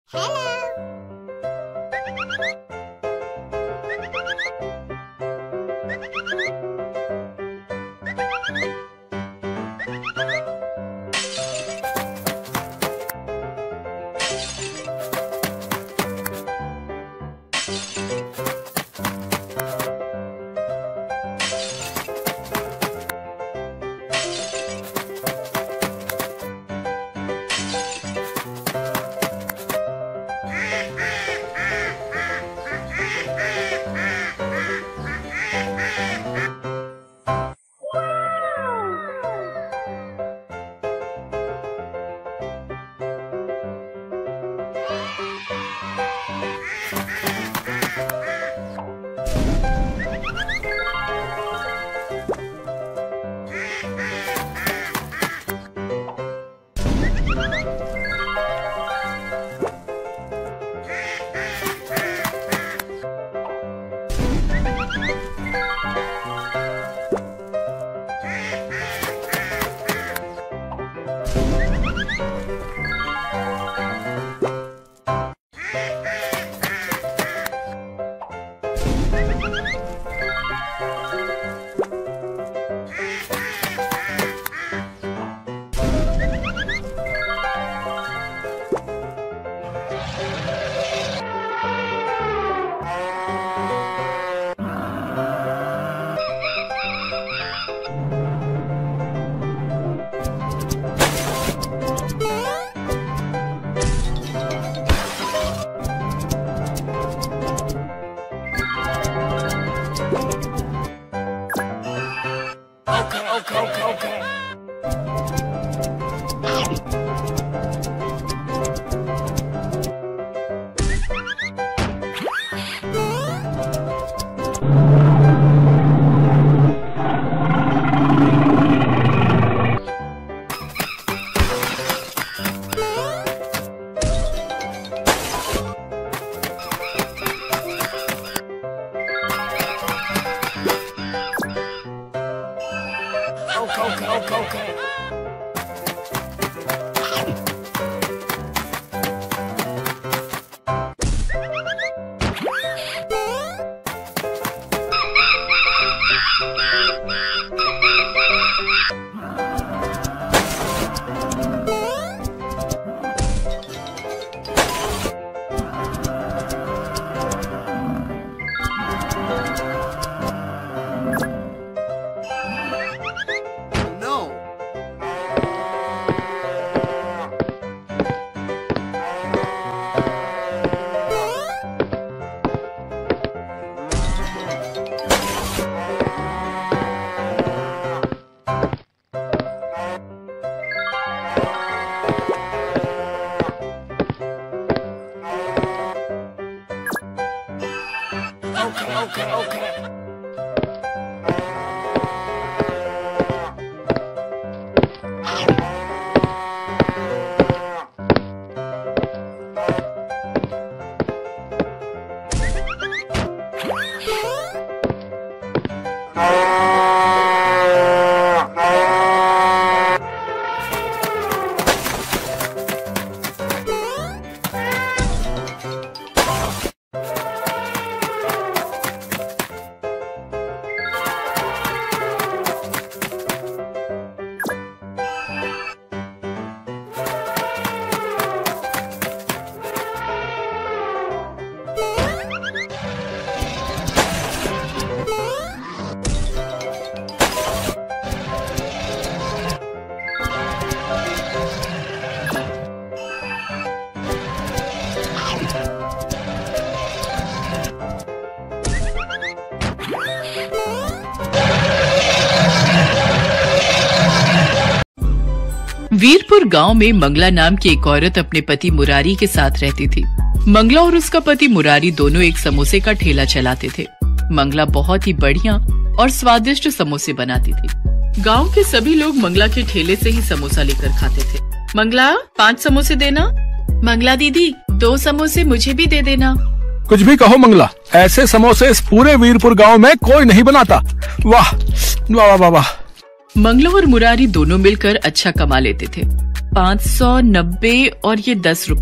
वीरपुर गांव में मंगला नाम की एक औरत अपने पति मुरारी के साथ रहती थी। मंगला और उसका पति मुरारी दोनों एक समोसे का ठेला चलाते थे। मंगला बहुत ही बढ़िया और स्वादिष्ट समोसे बनाती थी। गांव के सभी लोग मंगला के ठेले से ही समोसा लेकर खाते थे। मंगला 5 समोसे देना। मंगला दीदी 2 समोसे मुझे भी दे देना। कुछ भी कहो मंगला, ऐसे समोसे इस पूरे वीरपुर गांव में कोई नहीं बनाता। वाह वाह वाह वाह। मंगला और मुरारी दोनों मिलकर अच्छा कमा लेते थे। 590 और ये 10 रुपए।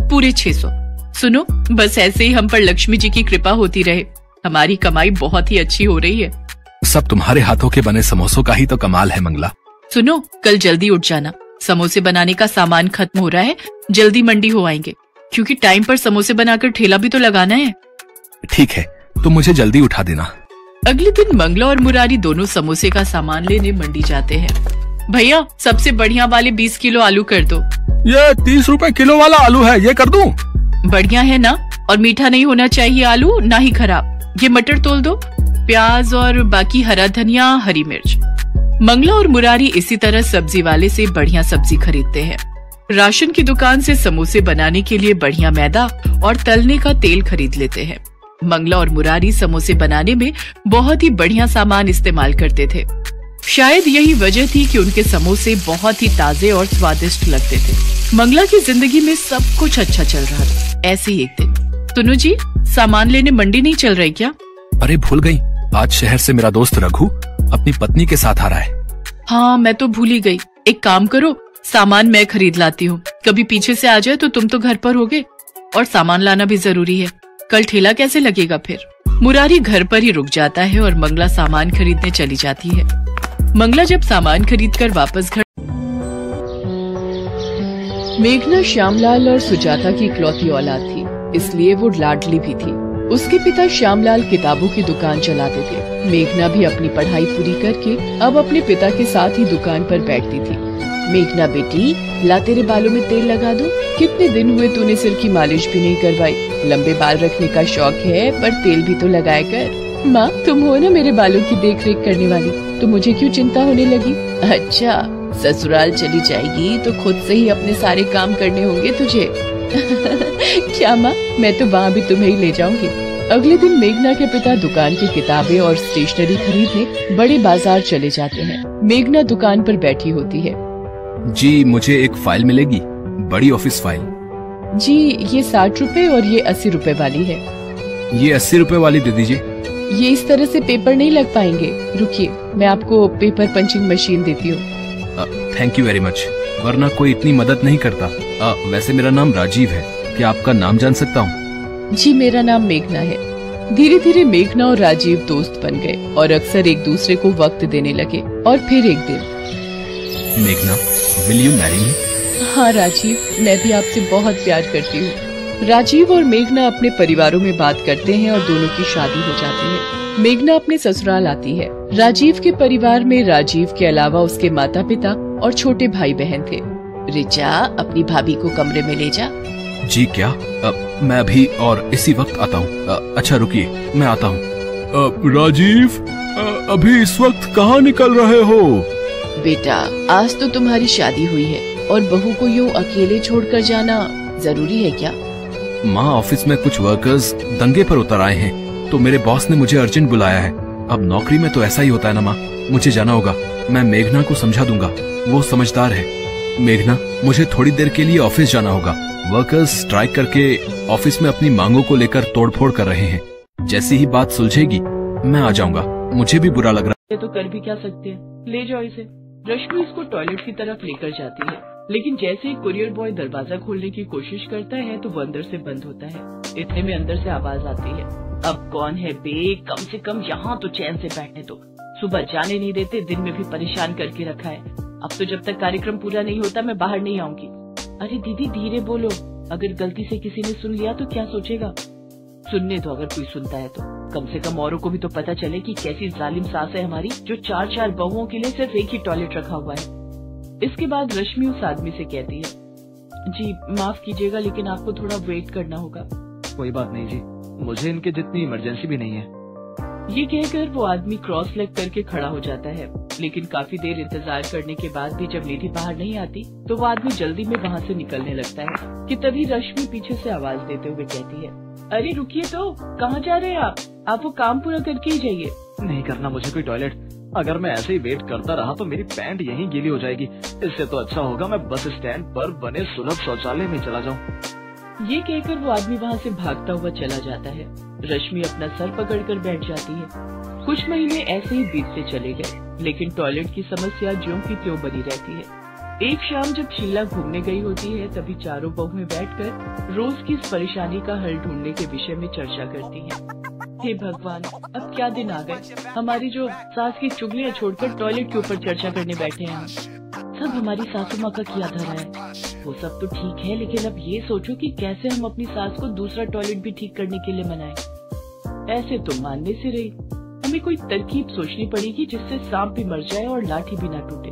पूरे 600। सुनो, बस ऐसे ही हम पर लक्ष्मी जी की कृपा होती रहे। हमारी कमाई बहुत ही अच्छी हो रही है। सब तुम्हारे हाथों के बने समोसों का ही तो कमाल है मंगला। सुनो, कल जल्दी उठ जाना, समोसे बनाने का सामान खत्म हो रहा है, जल्दी मंडी हो आएंगे, क्योंकि टाइम पर समोसे बनाकर ठेला भी तो लगाना है। ठीक है, तुम मुझे जल्दी उठा देना। अगले दिन मंगला और मुरारी दोनों समोसे का सामान लेने मंडी जाते हैं। भैया, सबसे बढ़िया वाले 20 किलो आलू कर दो। ये 30 रुपए किलो वाला आलू है, ये कर दूं? बढ़िया है ना, और मीठा नहीं होना चाहिए आलू, ना ही खराब। ये मटर तोल दो, प्याज और बाकी हरा धनिया, हरी मिर्च। मंगला और मुरारी इसी तरह सब्जी वाले से बढ़िया सब्जी खरीदते हैं। राशन की दुकान से समोसे बनाने के लिए बढ़िया मैदा और तलने का तेल खरीद लेते हैं। मंगला और मुरारी समोसे बनाने में बहुत ही बढ़िया सामान इस्तेमाल करते थे। शायद यही वजह थी कि उनके समोसे बहुत ही ताजे और स्वादिष्ट लगते थे। मंगला की जिंदगी में सब कुछ अच्छा चल रहा था। ऐसे ही एक दिन, सुनो जी, सामान लेने मंडी नहीं चल रही क्या? अरे भूल गई, आज शहर से मेरा दोस्त रघु अपनी पत्नी के साथ आ रहा है। हाँ, मैं तो भूल ही गई। एक काम करो, सामान मैं खरीद लाती हूँ। कभी पीछे से आ जाए तो तुम तो घर पर होगे, और सामान लाना भी जरूरी है। कल ठेला कैसे लगेगा फिर? मुरारी घर पर ही रुक जाता है और मंगला सामान खरीदने चली जाती है। मंगला जब सामान खरीदकर वापस घर, मेघना श्यामलाल और सुजाता की इकलौती औलाद थी, इसलिए वो लाडली भी थी। उसके पिता श्यामलाल किताबों की दुकान चलाते थे। मेघना भी अपनी पढ़ाई पूरी करके अब अपने पिता के साथ ही दुकान पर बैठती थी। मेघना बेटी, ला तेरे बालों में तेल लगा दूं? कितने दिन हुए तूने सिर की मालिश भी नहीं करवाई। लंबे बाल रखने का शौक है, पर तेल भी तो लगाया कर। माँ, तुम हो ना मेरे बालों की देख रेख करने वाली, तो मुझे क्यों चिंता होने लगी? अच्छा, ससुराल चली जाएगी तो खुद से ही अपने सारे काम करने होंगे तुझे। क्या माँ, मैं तो वहाँ भी तुम्हें ही ले जाऊंगी। अगले दिन मेघना के पिता दुकान की किताबें और स्टेशनरी खरीदने बड़े बाजार चले जाते हैं। मेघना दुकान पर बैठी होती है। जी, मुझे एक फाइल मिलेगी, बड़ी ऑफिस फाइल। जी, ये 60 रुपए और ये 80 रुपए वाली है। ये 80 रुपए वाली दे दीजिए। ये इस तरह से पेपर नहीं लग पाएंगे, रुकिए मैं आपको पेपर पंचिंग मशीन देती हूँ। थैंक यू वेरी मच, वरना कोई इतनी मदद नहीं करता। वैसे मेरा नाम राजीव है, क्या आपका नाम जान सकता हूँ? जी, मेरा नाम मेघना है। धीरे धीरे मेघना और राजीव दोस्त बन गए और अक्सर एक दूसरे को वक्त देने लगे। और फिर एक दिन, मेघना, विल यू मैरी मी? हाँ राजीव, मैं भी आपसे बहुत प्यार करती हूँ। राजीव और मेघना अपने परिवारों में बात करते हैं और दोनों की शादी हो जाती है। मेघना अपने ससुराल आती है। राजीव के परिवार में राजीव के अलावा उसके माता पिता और छोटे भाई बहन थे। रिचा, अपनी भाभी को कमरे में ले जा। जी क्या? मैं अभी और इसी वक्त आता हूँ। अच्छा रुकिए, मैं आता हूँ। राजीव, अभी इस वक्त कहाँ निकल रहे हो? बेटा, आज तो तुम्हारी शादी हुई है और बहू को यूँ अकेले छोड़कर जाना जरूरी है क्या? माँ, ऑफिस में कुछ वर्कर्स दंगे पर उतर आए हैं, तो मेरे बॉस ने मुझे अर्जेंट बुलाया है। अब नौकरी में तो ऐसा ही होता है ना माँ, मुझे जाना होगा। मैं मेघना को समझा दूंगा, वो समझदार है। मेघना, मुझे थोड़ी देर के लिए ऑफिस जाना होगा। वर्कर्स स्ट्राइक करके ऑफिस में अपनी मांगों को लेकर तोड़फोड़ कर रहे हैं। जैसी ही बात सुलझेगी मैं आ जाऊंगा। मुझे भी बुरा लग रहा है। तो कर भी क्या सकते हैं, ले जाओ इसे। रश्मि इसको टॉयलेट की तरफ लेकर जाती है, लेकिन जैसे ही कुरियर बॉय दरवाजा खोलने की कोशिश करता है तो वो अंदर से बंद होता है। इतने में अंदर से आवाज आती है, अब कौन है बे, कम से कम यहाँ तो चैन से बैठने दो। सुबह जाने नहीं देते, दिन में भी परेशान करके रखा है। अब तो जब तक कार्यक्रम पूरा नहीं होता मैं बाहर नहीं आऊंगी। अरे दीदी, धीरे बोलो, अगर गलती से किसी ने सुन लिया तो क्या सोचेगा? सुनने दो, अगर कोई सुनता है तो कम से कम औरों को भी तो पता चले कि कैसी जालिम सास है हमारी, जो 4-4 बहुओं के लिए सिर्फ एक ही टॉयलेट रखा हुआ है। इसके बाद रश्मि उस आदमी से कहती है, जी माफ कीजिएगा, लेकिन आपको थोड़ा वेट करना होगा। कोई बात नहीं जी, मुझे इनके जितनी इमरजेंसी भी नहीं है। ये कहकर वो आदमी क्रॉस लेग करके खड़ा हो जाता है, लेकिन काफी देर इंतजार करने के बाद भी जब निधि बाहर नहीं आती तो वो आदमी जल्दी में वहाँ से निकलने लगता है कि तभी रश्मि पीछे से आवाज देते हुए कहती है, अरे रुकिए तो, कहाँ जा रहे हैं आप वो काम पूरा करके ही जाइए। नहीं करना मुझे कोई टॉयलेट, अगर मैं ऐसे ही वेट करता रहा तो मेरी पैंट यहीं गीली हो जाएगी। इससे तो अच्छा होगा मैं बस स्टैंड पर बने सुलभ शौचालय में चला जाऊं। ये कहकर वो आदमी वहाँ से भागता हुआ चला जाता है। रश्मि अपना सर पकड़कर बैठ जाती है। कुछ महीने ऐसे ही बीतते चले गए, लेकिन टॉयलेट की समस्या ज्यों की त्यों बनी रहती है। एक शाम जब शीला घूमने गई होती है तभी चारों बहुएं बैठकर रोज की इस परेशानी का हल ढूंढने के विषय में चर्चा करती हैं। हे भगवान, अब क्या दिन आ गए, हमारी जो सास की चुगलियां छोड़कर टॉयलेट के ऊपर चर्चा करने बैठे हैं। सब हमारी सासू माँ का किया धरा है। वो सब तो ठीक है, लेकिन अब ये सोचो कि कैसे हम अपनी सास को दूसरा टॉयलेट भी ठीक करने के लिए मनाएं। ऐसे तो मानने से रही, हमें कोई तरकीब सोचनी पड़ेगी जिससे सांप भी मर जाए और लाठी भी ना टूटे।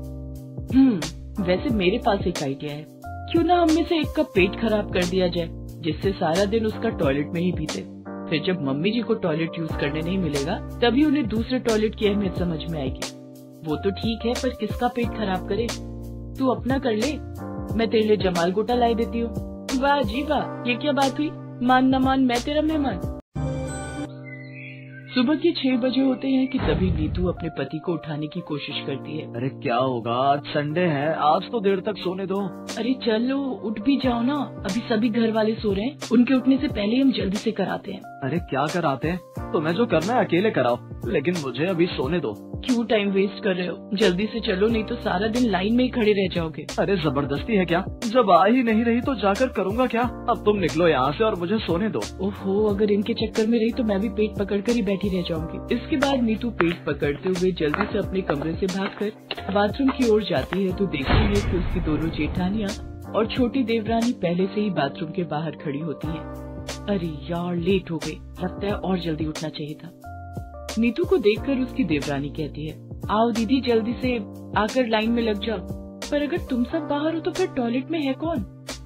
वैसे मेरे पास एक आइडिया है, क्यों ना हम में से एक का पेट खराब कर दिया जाए, जिससे सारा दिन उसका टॉयलेट में ही बीते। फिर जब मम्मी जी को टॉयलेट यूज करने नहीं मिलेगा तभी उन्हें दूसरे टॉयलेट की अहमियत समझ में आएगी। वो तो ठीक है, पर किसका पेट खराब करे? तू अपना कर ले, मैं तेरे लिए जमाल गोटा लाई देती हूँ। वाह जी वाह, ये क्या बात हुई, मान न मान मैं तेरा मेहमान। सुबह के 6 बजे होते हैं कि तभी नीतू अपने पति को उठाने की कोशिश करती है। अरे क्या होगा, आज संडे है, आज तो देर तक सोने दो। अरे चलो उठ भी जाओ ना, अभी सभी घर वाले सो रहे हैं, उनके उठने से पहले हम जल्दी से कराते हैं। अरे क्या कराते हैं, तुम्हें जो करना है अकेले कराओ, लेकिन मुझे अभी सोने दो। क्यों टाइम वेस्ट कर रहे हो, जल्दी से चलो, नहीं तो सारा दिन लाइन में ही खड़े रह जाओगे। अरे जबरदस्ती है क्या, जब आ ही नहीं रही तो जाकर करूँगा क्या। अब तुम निकलो यहाँ से और मुझे सोने दो। ओहो, अगर इनके चक्कर में रही तो मैं भी पेट पकड़कर ही बैठी रह जाऊंगी। इसके बाद नीतू पेट पकड़ते हुए जल्दी से अपने कमरे से भागकर बाथरूम की ओर जाती है तो देखती है कि उसकी दोनों जेठानियाँ और छोटी देवरानी पहले से ही बाथरूम के बाहर खड़ी होती है। अरे यार, लेट हो गई, लगता है और जल्दी उठना चाहिए था। नीतू को देखकर उसकी देवरानी कहती है, आओ दीदी जल्दी से आकर लाइन में लग जाओ। पर अगर तुम सब बाहर हो तो फिर टॉयलेट में है कौन?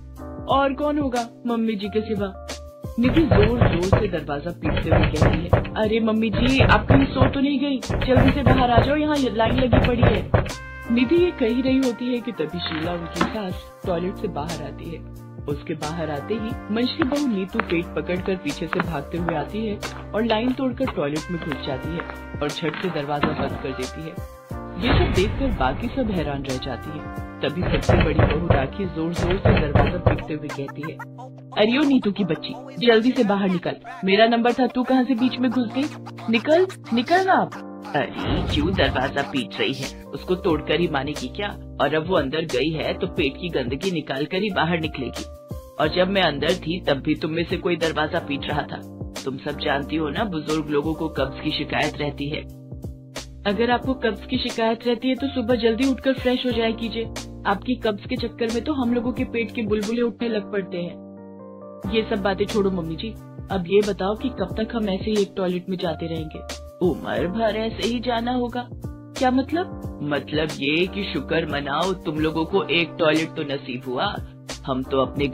और कौन होगा मम्मी जी के सिवा? नीतू जोर जोर से दरवाजा पीटते हुए कहती है, अरे मम्मी जी, आप कहीं सो तो नहीं गई, जल्दी से बाहर आ जाओ, यहाँ लाइन लगी पड़ी है। निधि ये कही रही होती है कि तभी शीला, उनकी सास, टॉयलेट से बाहर आती है। उसके बाहर आते ही मंशरी बहू नीतू पेट पकड़कर पीछे से भागते हुए आती है और लाइन तोड़कर टॉयलेट में घुस जाती है और झट से दरवाजा बंद कर देती है। ये सब देखकर बाकी सब हैरान रह जाती है। तभी सबसे बड़ी बहू राखी जोर जोर से दरवाजा पीटते हुए कहती है, अरे ओ नीतू की बच्ची, जल्दी से बाहर निकल, मेरा नंबर था, तू कहाँ से बीच में घुस गई? निकल निकल ना आप। अरे क्यों दरवाजा पीट रही है, उसको तोड़कर ही मानेगी क्या? और अब वो अंदर गई है तो पेट की गंदगी निकाल कर ही बाहर निकलेगी। और जब मैं अंदर थी तब भी तुम में से कोई दरवाजा पीट रहा था। तुम सब जानती हो ना, बुजुर्ग लोगों को कब्ज की शिकायत रहती है। अगर आपको कब्ज की शिकायत रहती है तो सुबह जल्दी उठकर फ्रेश हो जाया कीजिए। आपकी कब्ज के चक्कर में तो हम लोगों के पेट के बुलबुले उठने लग पड़ते हैं। ये सब बातें छोड़ो मम्मी जी, अब ये बताओ कि कब तक हम ऐसे ही एक टॉयलेट में जाते रहेंगे? उम्र भर ऐसे ही जाना होगा। क्या मतलब? मतलब ये कि शुक्र मनाओ तुम लोगों को एक टॉयलेट तो नसीब हुआ, हम तो अपने।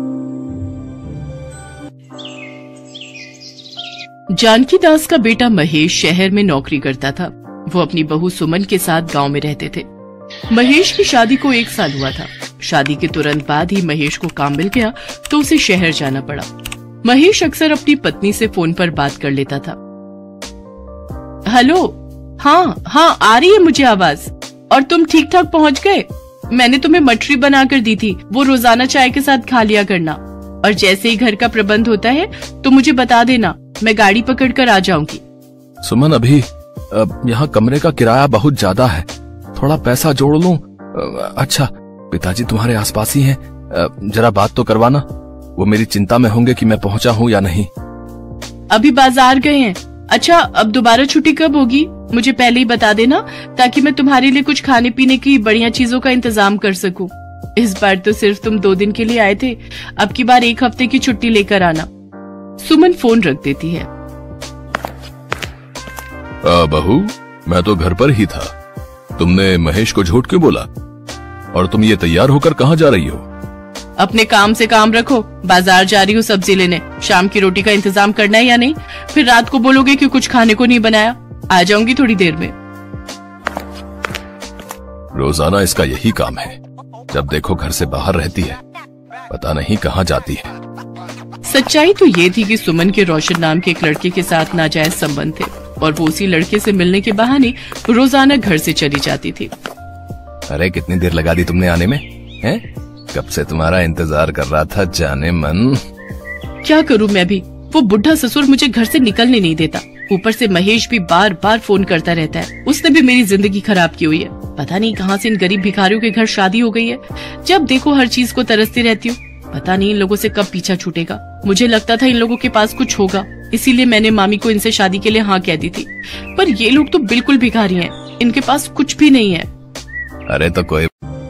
जानकी दास का बेटा महेश शहर में नौकरी करता था। वो अपनी बहू सुमन के साथ गांव में रहते थे। महेश की शादी को 1 साल हुआ था। शादी के तुरंत बाद ही महेश को काम मिल गया तो उसे शहर जाना पड़ा। महेश अक्सर अपनी पत्नी से फोन पर बात कर लेता था। हेलो, हाँ आ रही है मुझे आवाज। और तुम ठीक ठाक पहुंच गए? मैंने तुम्हें मठरी बनाकर दी थी, वो रोजाना चाय के साथ खा लिया करना। और जैसे ही घर का प्रबंध होता है तो मुझे बता देना, मैं गाड़ी पकड़कर आ जाऊंगी। सुमन, अभी यहाँ कमरे का किराया बहुत ज्यादा है, थोड़ा पैसा जोड़ लूं। अच्छा, पिताजी तुम्हारे आसपास ही हैं, जरा बात तो करवाना। वो मेरी चिंता में होंगे कि मैं पहुंचा हूँ या नहीं। अभी बाजार गए हैं। अच्छा, अब दोबारा छुट्टी कब होगी मुझे पहले ही बता देना, ताकि मैं तुम्हारे लिए कुछ खाने पीने की बढ़िया चीजों का इंतजाम कर सकूं। इस बार तो सिर्फ तुम 2 दिन के लिए आए थे, अब की बार 1 हफ्ते की छुट्टी लेकर आना। सुमन फोन रख देती है। बहू, मैं तो घर पर ही था। तुमने महेश को झूठ क्यों बोला? और तुम ये तैयार होकर कहाँ जा रही हो? अपने काम से काम रखो, बाजार जा रही हूँ सब्जी लेने। शाम की रोटी का इंतजाम करना है या नहीं? फिर रात को बोलोगे कि कुछ खाने को नहीं बनाया। आ जाऊंगी थोड़ी देर में। रोजाना इसका यही काम है, जब देखो घर से बाहर रहती है, पता नहीं कहाँ जाती है। सच्चाई तो ये थी कि सुमन के रोशन नाम के एक लड़के के साथ नाजायज संबंध थे और वो उसी लड़के से मिलने के बहाने रोजाना घर से चली जाती थी। अरे कितनी देर लगा दी तुमने आने में? हैं? कब से तुम्हारा इंतजार कर रहा था जाने मन। क्या करूं मैं भी, वो बुढ़ा ससुर मुझे घर से निकलने नहीं देता। ऊपर से महेश भी बार बार फोन करता रहता है। उसने भी मेरी जिंदगी खराब की हुई है। पता नहीं कहाँ से इन गरीब भिखारियों के घर शादी हो गई है। जब देखो हर चीज को तरसती रहती हूँ। पता नहीं इन लोगों से कब पीछा छूटेगा। मुझे लगता था इन लोगों के पास कुछ होगा, इसीलिए मैंने मामी को इनसे शादी के लिए हाँ कह दी थी। पर ये लोग तो बिल्कुल भिखारी हैं, इनके पास कुछ भी नहीं है। अरे तो कोई।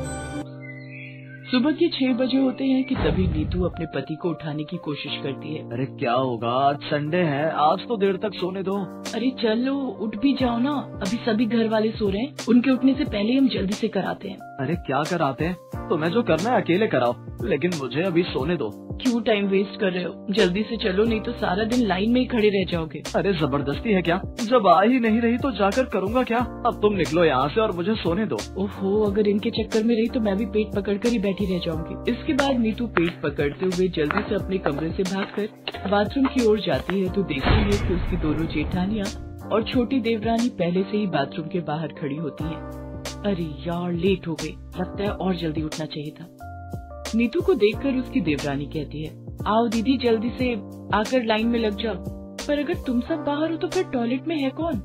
सुबह के 6 बजे होते हैं कि तभी नीतू अपने पति को उठाने की कोशिश करती है। अरे क्या होगा, आज संडे है, आज तो देर तक सोने दो। अरे चलो उठ भी जाओ ना, अभी सभी घर वाले सो रहे हैं, उनके उठने से पहले हम जल्दी से कराते हैं। अरे क्या कराते हैं, तुम्हें जो करना है अकेले कराओ, लेकिन मुझे अभी सोने दो। क्यों टाइम वेस्ट कर रहे हो, जल्दी से चलो, नहीं तो सारा दिन लाइन में ही खड़े रह जाओगे। अरे जबरदस्ती है क्या, जब आ ही नहीं रही तो जाकर करूँगा क्या। अब तुम निकलो यहाँ से और मुझे सोने दो। ओहो, अगर इनके चक्कर में रही तो मैं भी पेट पकड़कर ही बैठी रह जाऊंगी। इसके बाद नीतू पेट पकड़ते हुए जल्दी से अपने कमरे से भागकर बाथरूम की ओर जाती है तो देखती है कि उसकी दोनों जेठानियाँ और छोटी देवरानी पहले से ही बाथरूम के बाहर खड़ी होती है। अरे यार, लेट हो गई, लगता है और जल्दी उठना चाहिए था। नीतू को देखकर उसकी देवरानी कहती है, आओ दीदी जल्दी से आकर लाइन में लग जाओ। पर अगर तुम सब बाहर हो तो फिर टॉयलेट में है कौन?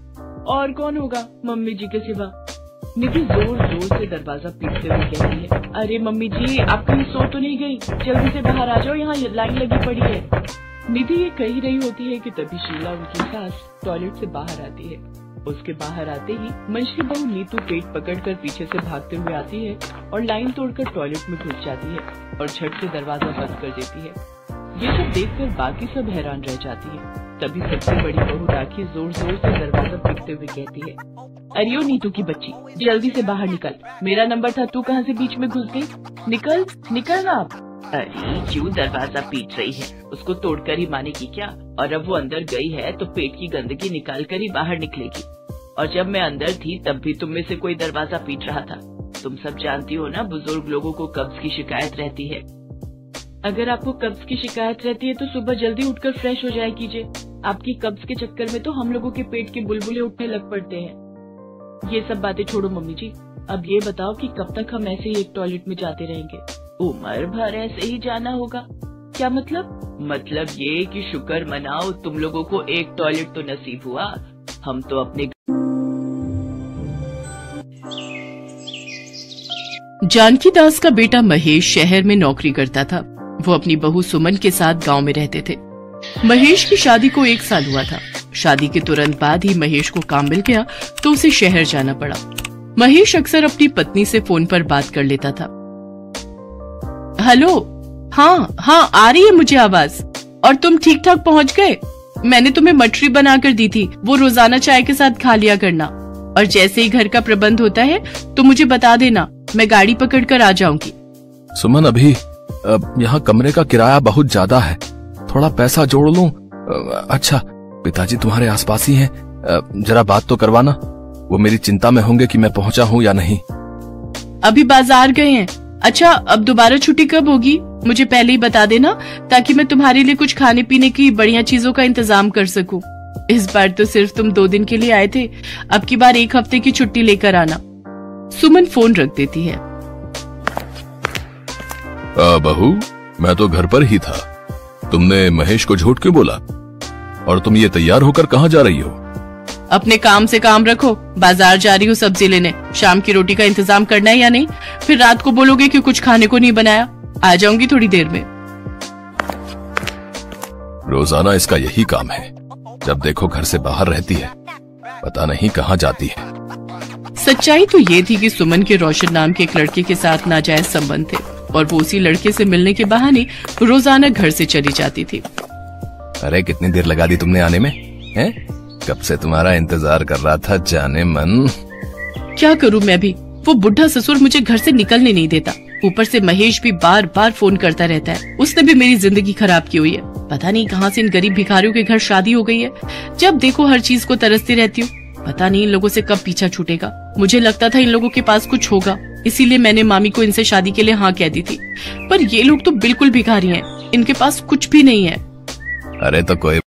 और कौन होगा मम्मी जी के सिवा? नीतू जोर जोर से दरवाजा पीटते हुए कहती है, अरे मम्मी जी आप कहीं सो तो नहीं गई, जल्दी से बाहर आ जाओ, यहाँ लाइन लगी पड़ी है। निधि ये कह रही होती है कि तभी शीला उनकी सास टॉयलेट से बाहर आती है। उसके बाहर आते ही मंशरी बहू नीतू पेट पकड़कर पीछे से भागते हुए आती है और लाइन तोड़कर टॉयलेट में घुस जाती है और झट से दरवाजा बंद कर देती है। ये सब देखकर बाकी सब हैरान रह जाती है। तभी सबसे बड़ी बहू राखी जोर जोर से दरवाजा पीटते हुए कहती है, अरे ओ नीतू की बच्ची, जल्दी से बाहर निकल, मेरा नंबर था, तू कहाँ से बीच में घुस गई? निकल निकल ना आप। अरे क्यों दरवाजा पीट रही है, उसको तोड़कर ही मानेगी क्या? और अब वो अंदर गई है तो पेट की गंदगी निकाल कर ही बाहर निकलेगी। और जब मैं अंदर थी तब भी तुम में से कोई दरवाजा पीट रहा था। तुम सब जानती हो ना, बुजुर्ग लोगों को कब्ज की शिकायत रहती है। अगर आपको कब्ज की शिकायत रहती है तो सुबह जल्दी उठकर फ्रेश हो जाया कीजिए। आपकी कब्ज के चक्कर में तो हम लोगों के पेट के बुलबुले उठने लग पड़ते हैं। ये सब बातें छोड़ो मम्मी जी, अब ये बताओ कि कब तक हम ऐसे ही एक टॉयलेट में जाते रहेंगे? उम्र भर ऐसे ही जाना होगा। क्या मतलब? मतलब ये कि शुक्र मनाओ तुम लोगों को एक टॉयलेट तो नसीब हुआ, हम तो अपने। जानकी दास का बेटा महेश शहर में नौकरी करता था। वो अपनी बहू सुमन के साथ गांव में रहते थे। महेश की शादी को 1 साल हुआ था। शादी के तुरंत बाद ही महेश को काम मिल गया तो उसे शहर जाना पड़ा। महेश अक्सर अपनी पत्नी से फोन पर बात कर लेता था। हेलो, हाँ आ रही है मुझे आवाज। और तुम ठीक ठाक पहुंच गए? मैंने तुम्हें मटरी बना कर दी थी, वो रोजाना चाय के साथ खा लिया करना। और जैसे ही घर का प्रबंध होता है तो मुझे बता देना, मैं गाड़ी पकड़ कर आ जाऊंगी। सुमन, अभी यहाँ कमरे का किराया बहुत ज्यादा है, थोड़ा पैसा जोड़ लूं? अच्छा, पिताजी तुम्हारे आसपास ही हैं, जरा बात तो करवाना, वो मेरी चिंता में होंगे कि मैं पहुंचा हूँ या नहीं। अभी बाजार गए हैं। अच्छा, अब दोबारा छुट्टी कब होगी मुझे पहले ही बता देना, ताकि मैं तुम्हारे लिए कुछ खाने पीने की बढ़िया चीजों का इंतजाम कर सकूं। इस बार तो सिर्फ तुम 2 दिन के लिए आए थे, अब की बार 1 हफ्ते की छुट्टी लेकर आना। सुमन फोन रख देती है। बहू, मैं तो घर पर ही था, तुमने महेश को झूठ क्यों बोला? और तुम ये तैयार होकर कहाँ जा रही हो? अपने काम से काम रखो, बाजार जा रही हूँ सब्जी लेने। शाम की रोटी का इंतजाम करना है या नहीं? फिर रात को बोलोगे कि कुछ खाने को नहीं बनाया। आ जाऊंगी थोड़ी देर में। रोजाना इसका यही काम है, जब देखो घर से बाहर रहती है, पता नहीं कहाँ जाती है। सच्चाई तो ये थी कि सुमन के रोशन नाम के एक लड़के के साथ नाजायज संबंध थे और वो उसी लड़के से मिलने के बहाने रोजाना घर से चली जाती थी। अरे कितनी देर लगा दी तुमने आने में, हैं? कब से तुम्हारा इंतजार कर रहा था जाने मन। क्या करूं मैं भी, वो बुढ़ा ससुर मुझे घर से निकलने नहीं देता। ऊपर से महेश भी बार बार फोन करता रहता है। उसने भी मेरी जिंदगी खराब की हुई है। पता नहीं कहाँ से इन गरीब भिखारियों के घर शादी हो गई है। जब देखो हर चीज को तरसती रहती हूँ। पता नहीं इन लोगों से कब पीछा छूटेगा। मुझे लगता था इन लोगों के पास कुछ होगा, इसीलिए मैंने मामी को इनसे शादी के लिए हाँ कह दी थी। पर ये लोग तो बिल्कुल भिखारी हैं, इनके पास कुछ भी नहीं है। अरे तो कोई